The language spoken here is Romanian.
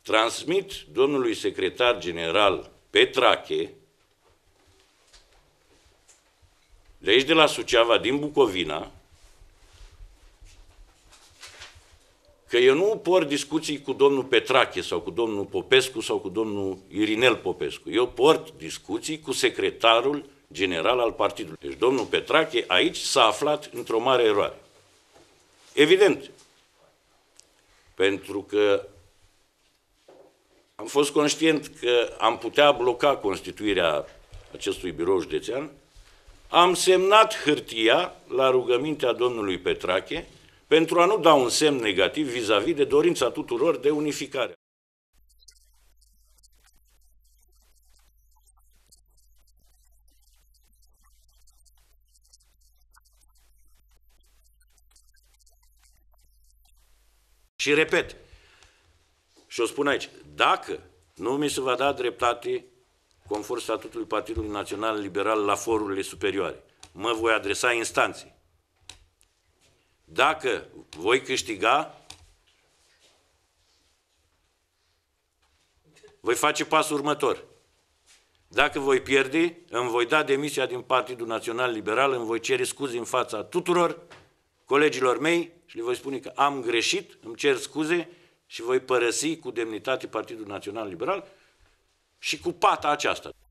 transmit domnului secretar general Petrache, de aici de la Suceava, din Bucovina, că eu nu port discuții cu domnul Petrache sau cu domnul Popescu sau cu domnul Irinel Popescu. Eu port discuții cu secretarul general al partidului. Deci domnul Petrache aici s-a aflat într-o mare eroare. Evident. Pentru că am fost conștient că am putea bloca constituirea acestui birou județean, am semnat hârtia la rugămintea domnului Petrache pentru a nu da un semn negativ vis-a-vis de dorința tuturor de unificare. Și repet, și o spun aici, dacă nu mi se va da dreptate conform statutului Partidului Național Liberal la forurile superioare, mă voi adresa instanței. Dacă voi câștiga, voi face pasul următor. Dacă voi pierde, îmi voi da demisia din Partidul Național Liberal, îmi voi cere scuze în fața tuturor colegilor mei și le voi spune că am greșit, îmi cer scuze și voi părăsi cu demnitate Partidul Național Liberal și cu pata aceasta.